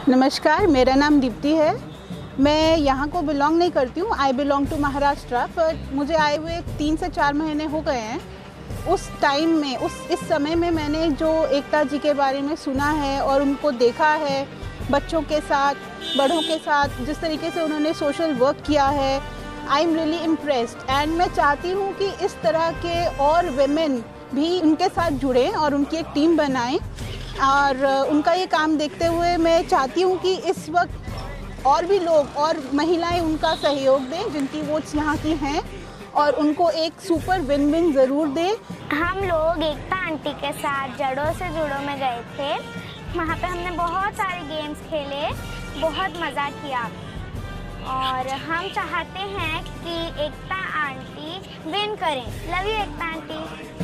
नमस्कार, मेरा नाम दीप्ति है। मैं यहाँ को बिलोंग नहीं करती हूँ। आई बिलोंग टू महाराष्ट्र, पर मुझे आए हुए 3 से 4 महीने हो गए हैं। उस टाइम में इस समय में मैंने जो एकता जी के बारे में सुना है और उनको देखा है, बच्चों के साथ, बड़ों के साथ, जिस तरीके से उन्होंने सोशल वर्क किया है, I am really impressed. And मैं चाहती हूँ कि इस तरह के और वेमेन भी उनके साथ जुड़ें और उनकी एक टीम बनाएं। और उनका ये काम देखते हुए मैं चाहती हूँ कि इस वक्त और भी लोग और महिलाएं उनका सहयोग दें जिनकी वोट्स यहाँ की हैं, और उनको एक सुपर विन विन ज़रूर दें। हम लोग एकता आंटी के साथ जड़ों से जुड़ों में गए थे। वहाँ पे हमने बहुत सारे गेम्स खेले, बहुत मज़ा किया और हम चाहते हैं कि एकता आंटी विन करें। Love you Ekta aunty.